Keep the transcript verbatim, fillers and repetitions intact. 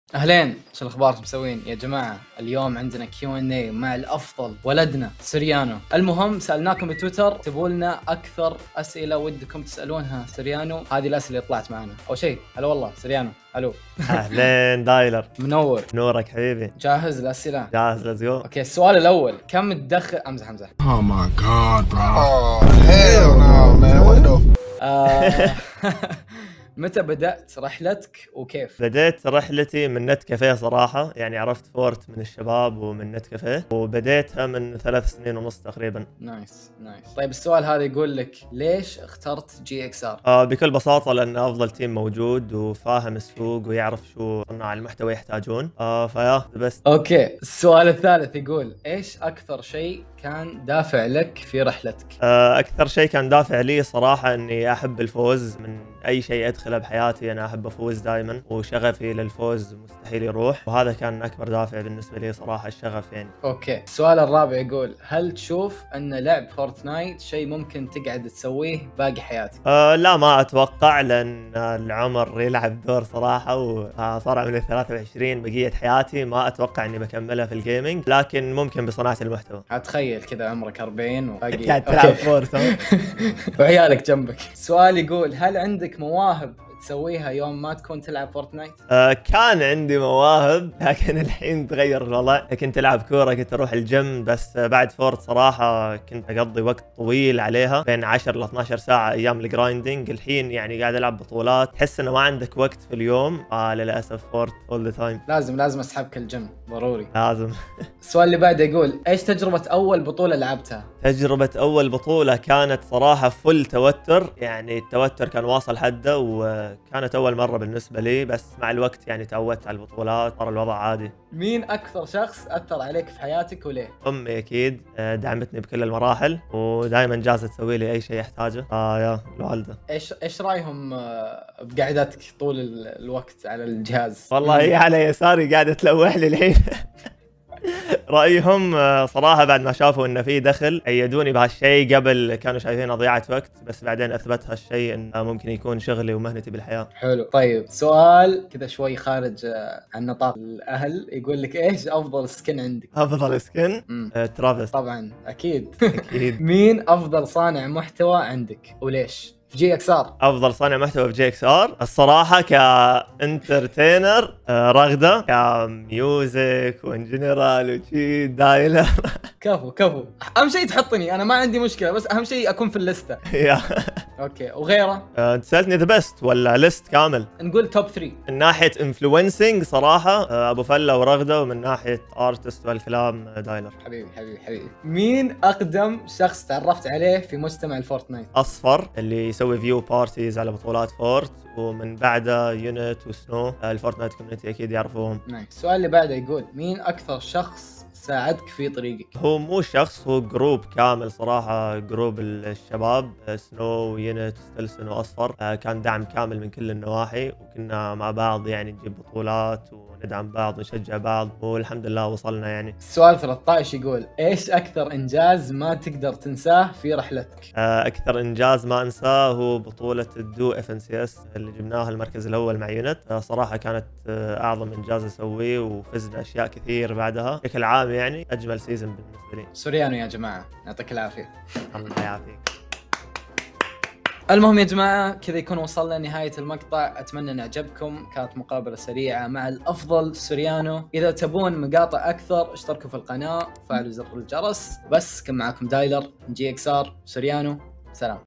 اهلين، شو الاخبار؟ شو مسوين يا جماعه؟ اليوم عندنا كيو ان اي مع الافضل ولدنا سريانو. المهم سالناكم بتويتر تبوا لنا اكثر اسئله ودكم تسالونها سريانو. هذه الاسئله اللي طلعت معنا. اول شيء هلا والله سريانو. الو اهلين دايلر. منور. نورك حبيبي. جاهز الاسئله؟ جاهز، ليتس جو. اوكي، السؤال الاول، كم تدخل امزح امزح Oh my god, bro. Oh hell no, man. What the آه... متى بدأت رحلتك وكيف؟ بديت رحلتي من نت كافيه صراحة، يعني عرفت فورت من الشباب ومن نت كافيه، وبديتها من ثلاث سنين ونص تقريبا. نايس نايس. طيب السؤال هذا يقول لك ليش اخترت جي اكس ار؟ آه بكل بساطة لأن أفضل تيم موجود وفاهم السوق ويعرف شو صناع المحتوى يحتاجون. آه فيا بس. اوكي، السؤال الثالث يقول ايش أكثر شيء كان دافع لك في رحلتك؟ آه أكثر شيء كان دافع لي صراحة إني أحب الفوز. من أي شيء أدخله بحياتي أنا أحب أفوز دائما، وشغفي للفوز مستحيل يروح، وهذا كان أكبر دافع بالنسبة لي صراحة، الشغف يعني. اوكي، السؤال الرابع يقول هل تشوف ان لعب فورتنايت شيء ممكن تقعد تسويه باقي حياتك؟ أه لا، ما اتوقع، لان العمر يلعب دور صراحه، وصار عمري ثلاثة وعشرين، بقيه حياتي ما اتوقع اني بكملها في الجيمنج، لكن ممكن بصناعه المحتوى. اتخيل كذا عمرك أربعين وباقي قاعد تلعب فورت وعيالك جنبك. السؤال يقول هل عندك مواهب تسويها يوم ما تكون تلعب فورتنايت؟ أه كان عندي مواهب، لكن الحين تغير الوضع. كنت العب كوره، كنت اروح الجيم، بس بعد فورت صراحه كنت اقضي وقت طويل عليها، بين عشر ل اثناشر ساعه ايام الجرايندنج. الحين يعني قاعد العب بطولات، تحس انه ما عندك وقت في اليوم. آه للاسف فورت اول ذا تايم. لازم لازم اسحبك الجيم ضروري. لازم. السؤال اللي بعده يقول ايش تجربه اول بطوله لعبتها؟ تجربة أول بطولة كانت صراحة فل توتر، يعني التوتر كان واصل حده، وكانت أول مرة بالنسبة لي، بس مع الوقت يعني تعودت على البطولات، صار الوضع عادي. مين أكثر شخص أثر عليك في حياتك وليه؟ أمي أكيد، دعمتني بكل المراحل، ودائما جاهزة تسوي لي أي شيء أحتاجه. آه يا الوالدة. إيش إيش رأيهم بقعدتك طول الوقت على الجهاز؟ والله هي على يساري قاعدة تلوح لي الحين. رأيهم صراحة بعد ما شافوا إن في دخل أيدوني بهالشيء. قبل كانوا شايفين ضياعة وقت، بس بعدين أثبت هالشيء إنه ممكن يكون شغلي ومهنتي بالحياة. حلو. طيب سؤال كذا شوي خارج عن نطاق الأهل، يقول لك إيش أفضل سكن عندك؟ أفضل سكن؟ آه، ترافيس. طبعا أكيد. أكيد. مين أفضل صانع محتوى عندك وليش؟ في جي اكس ار. افضل صانع محتوى في جي اكس ار الصراحه كانترتينر رغده، كميوزك وان جنرال وشي دايلر. كفو كفو، اهم شيء تحطني، انا ما عندي مشكله، بس اهم شيء اكون في الليسته. اوكي، وغيره؟ انت سالتني ذا بيست ولا ليست كامل؟ نقول توب ثلاثة. من ناحيه انفلونسنج صراحه ابو فله ورغده، ومن ناحيه ارتست والكلام دايلر. حبيبي حبيبي حبيبي. مين اقدم شخص تعرفت عليه في مجتمع الفورتنايت؟ اصفر، اللي يسوي فيو بارتيز على بطولات فورت، ومن بعده يونت وسنو، الفورتنايت كوميونتي اكيد يعرفوهم. نايس. السؤال اللي بعده يقول مين اكثر شخص ساعدك في طريقك؟ هو مو شخص، هو جروب كامل صراحة، جروب الشباب، سنو ويونت وستلسون وأصفر، كان دعم كامل من كل النواحي، وكنا مع بعض يعني نجيب بطولات وندعم بعض ونشجع بعض، والحمد لله وصلنا يعني. السؤال ثلاثة عشر يقول ايش أكثر إنجاز ما تقدر تنساه في رحلتك؟ أكثر إنجاز ما أنساه هو بطولة الدو اف ان سي اس اللي جبناها المركز الأول مع يونت. صراحة كانت أعظم إنجاز أسويه، وفزنا أشياء كثير بعدها. بشكل عام يعني أجمل سيزن بالنسبة لي. سوريانو يا جماعة، يعطيك العافية. الله يعافيك. المهم يا جماعة كذا يكون وصلنا نهاية المقطع، أتمنى أن عجبكم. كانت مقابلة سريعة مع الأفضل سوريانو. إذا تبون مقاطع أكثر اشتركوا في القناة وفعلوا زر الجرس. بس كان معكم دايلر من جي اكس ار. سوريانو، سلام.